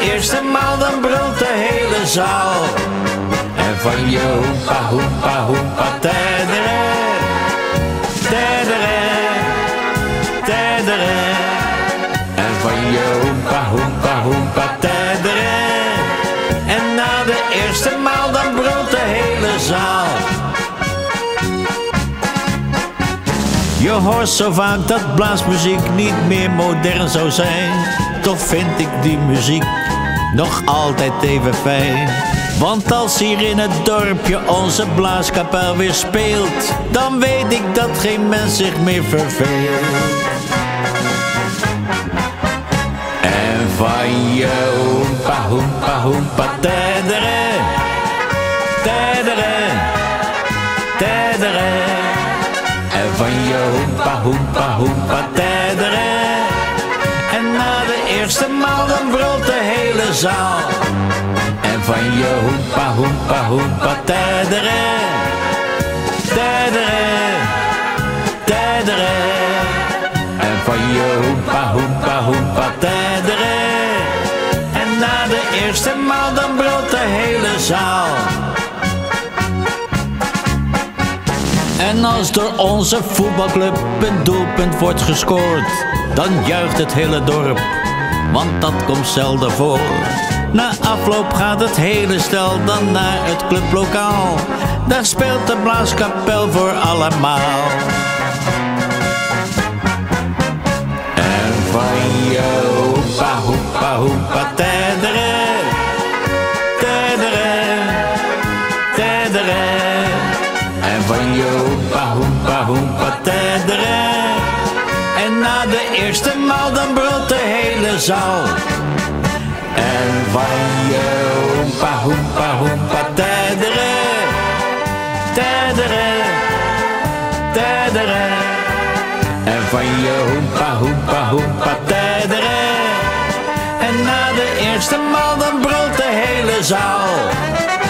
eerste maal dan brult de hele zaal. En van je hoempa, hoempa, hoempa, tedere, tedere, tedere. En van je hoempa, hoempa, hoempa, tedere. En na de eerste maal dan brult de hele zaal. Je hoort zo vaak dat blaasmuziek niet meer modern zou zijn. Toch vind ik die muziek nog altijd even fijn. Want als hier in het dorpje onze blaaskapel weer speelt, dan weet ik dat geen mens zich meer verveelt. En van je hoempa, hoempa, hoempa, tedere, tedere, tedere. En van je hoempa, hoempa, hoempa, tedere. En na de eerste maal dan brult de hele zaal. En van je hoempa, hoempa, hoempa, tedere, tedere, tedere. En van je hoempa, hoempa, hoempa, tedere. En na de eerste maal dan brult de hele zaal. En als door onze voetbalclub een doelpunt wordt gescoord, dan juicht het hele dorp, want dat komt zelden voor. Na afloop gaat het hele stel dan naar het clublokaal. Daar speelt de blaaskapel voor allemaal. En van je hoempa, hoempa, hoempa, tedere, tedere, tedere. En van je hoempa, hoempa, hoempa, tedere. En na de eerste maal dan brult de hele zaal. En van je hoempa, hoempa, hoempa, tedere, tedere, tedere. En van je hoempa, hoempa, hoempa, tedere. En na de eerste maal dan brult de hele zaal.